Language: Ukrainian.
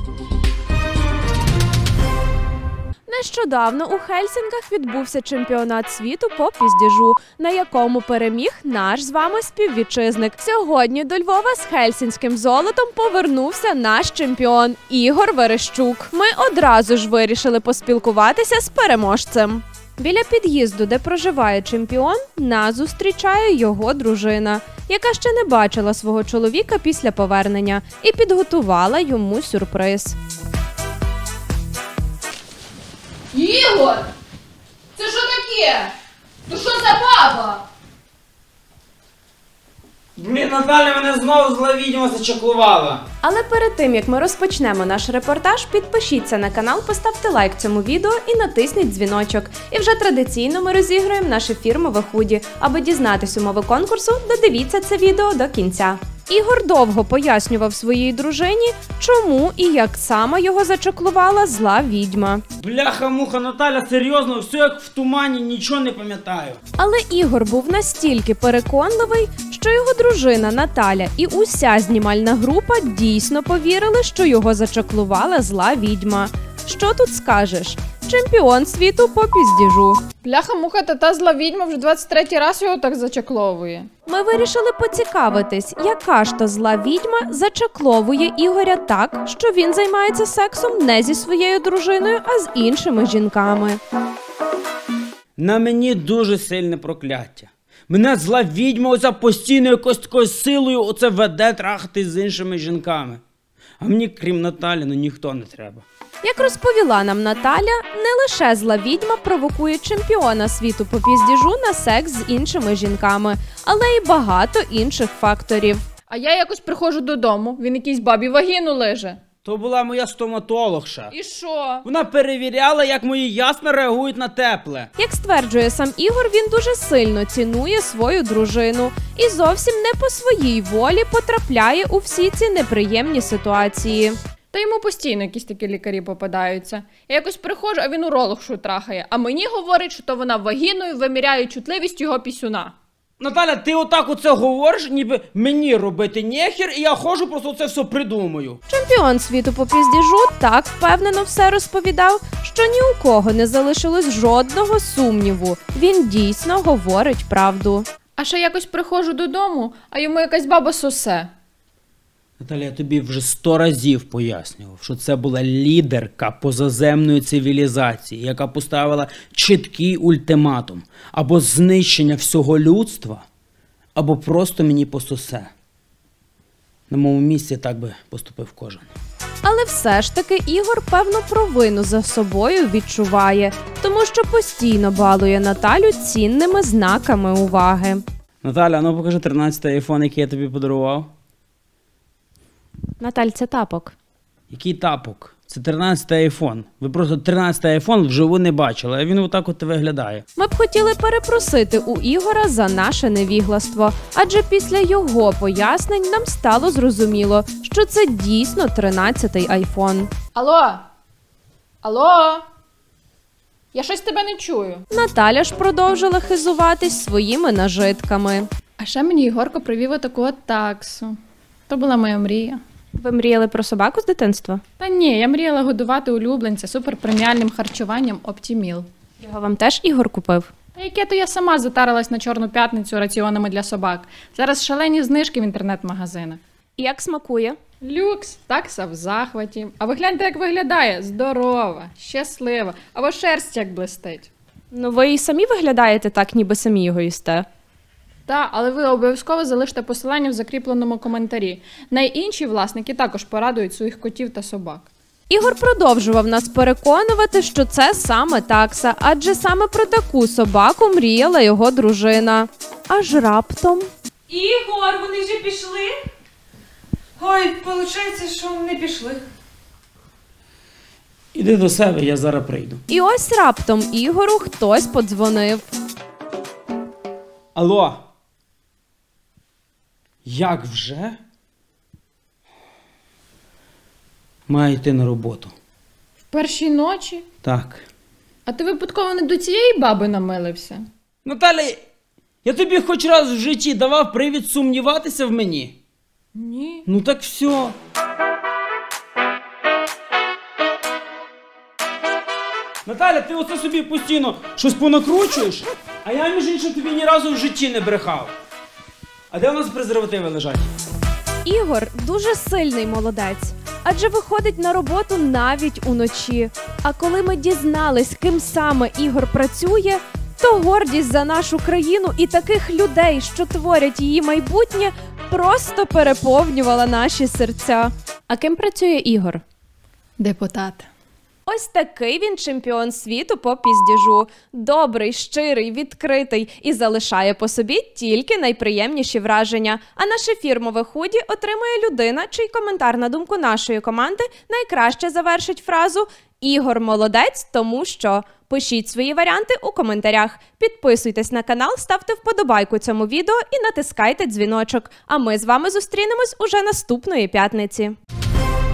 Нещодавно у Хельсінках відбувся чемпіонат світу по піздіжу, на якому переміг наш з вами співвітчизник. Сьогодні до Львова з хельсінським золотом повернувся наш чемпіон Ігор Верещук. Ми одразу ж вирішили поспілкуватися з переможцем. Біля під'їзду, де проживає чемпіон, нас зустрічає його дружина, яка ще не бачила свого чоловіка після повернення і підготувала йому сюрприз. Ігор! Це що таке? То що за баба? Блін, Наталя мене знову зла відьма зачаклувала. Але перед тим, як ми розпочнемо наш репортаж, підпишіться на канал, поставте лайк цьому відео і натисніть дзвіночок. І вже традиційно ми розіграємо наше фірмове худі. Аби дізнатись умови конкурсу, додивіться це відео до кінця. Ігор довго пояснював своїй дружині, чому і як саме його зачаклувала зла відьма. Бляха-муха, Наталя, серйозно, все як в тумані, нічого не пам'ятаю. Але Ігор був настільки переконливий, що його дружина Наталя і уся знімальна група дійсно повірили, що його зачаклувала зла відьма. Що тут скажеш? Чемпіон світу по піздіжу. Бляха-муха, та зла відьма вже 23-й раз його так зачакловує. Ми вирішили поцікавитись, яка ж то зла відьма зачакловує Ігоря так, що він займається сексом не зі своєю дружиною, а з іншими жінками. На мені дуже сильне прокляття. Мене зла відьма оця постійно якось такою силою оце веде трахати з іншими жінками. А мені, крім Наталі, ніхто не треба. Як розповіла нам Наталя, не лише зла відьма провокує чемпіона світу по піздіжу на секс з іншими жінками, але й багато інших факторів. А я якось приходжу додому, він якійсь бабі вагіну лиже. То була моя стоматологша. І що? Вона перевіряла, як мої ясна реагують на тепле. Як стверджує сам Ігор, він дуже сильно цінує свою дружину і зовсім не по своїй волі потрапляє у всі ці неприємні ситуації. Та йому постійно якісь такі лікарі попадаються. Я якось приходжу, а він урологшу трахає. А мені говорить, що то вона вагіною виміряє чутливість його пісюна. Наталя, ти отак оце говориш, ніби мені робити нехер, і я ходжу, просто це все придумаю. Чемпіон світу по піздіжу так впевнено все розповідав, що ні у кого не залишилось жодного сумніву. Він дійсно говорить правду. А ще якось приходжу додому, а йому якась баба сосе. Наталя, я тобі вже 100 разів пояснював, що це була лідерка позаземної цивілізації, яка поставила чіткий ультиматум. Або знищення всього людства, або просто мені пососе. На моєму місці так би поступив кожен. Але все ж таки Ігор певну провину за собою відчуває, тому що постійно балує Наталю цінними знаками уваги. Наталя, ну покажи 13-й айфон, який я тобі подарував. Наталь, це тапок. Який тапок? Це 13-й айфон. Ви просто 13-й айфон вживу не бачили, а він отак от виглядає. Ми б хотіли перепросити у Ігора за наше невігластво, адже після його пояснень нам стало зрозуміло, що це дійсно 13-й айфон. Алло? Алло? Я щось тебе не чую. Наталя ж продовжила хизуватись своїми нажитками. А ще мені Ігорко привів отаку от таксу. То була моя мрія. Ви мріяли про собаку з дитинства? Та ні, я мріяла годувати улюбленця суперпреміальним харчуванням Оптіміл. Його вам теж Ігор купив? Та яке то я сама затарилась на Чорну п'ятницю раціонами для собак. Зараз шалені знижки в інтернет-магазинах. І як смакує? Люкс, такса в захваті. А ви гляньте, як виглядає. Здорова, щаслива, або шерсть як блистить. Ну ви і самі виглядаєте так, ніби самі його їсте. Так, але ви обов'язково залиште посилання в закріпленому коментарі. Найінші власники також порадують своїх котів та собак. Ігор продовжував нас переконувати, що це саме такса, адже саме про таку собаку мріяла його дружина. Аж раптом... Ігор, вони вже пішли? Ой, виходить, що не пішли. Іди до себе, я зараз прийду. І ось раптом Ігору хтось подзвонив. Алло? Як вже? Маю йти на роботу. В першій ночі? Так. А ти випадково не до цієї баби намилився? Наталя, я тобі хоч раз в житті давав привід сумніватися в мені? Ні. Ну так все. Наталя, ти оце собі постійно щось понакручуєш, а я, між іншим, тобі ні разу в житті не брехав. А де у нас презервативи лежать? Ігор дуже сильний молодець, адже виходить на роботу навіть уночі. А коли ми дізнались, ким саме Ігор працює, то гордість за нашу країну і таких людей, що творять її майбутнє, просто переповнювала наші серця. А ким працює Ігор? Депутат. Ось такий він чемпіон світу по піздіжу. Добрий, щирий, відкритий і залишає по собі тільки найприємніші враження. А наше фірмове худі отримує людина, чий коментар на думку нашої команди найкраще завершить фразу «Ігор молодець, тому що». Пишіть свої варіанти у коментарях. Підписуйтесь на канал, ставте вподобайку цьому відео і натискайте дзвіночок. А ми з вами зустрінемось уже наступної п'ятниці.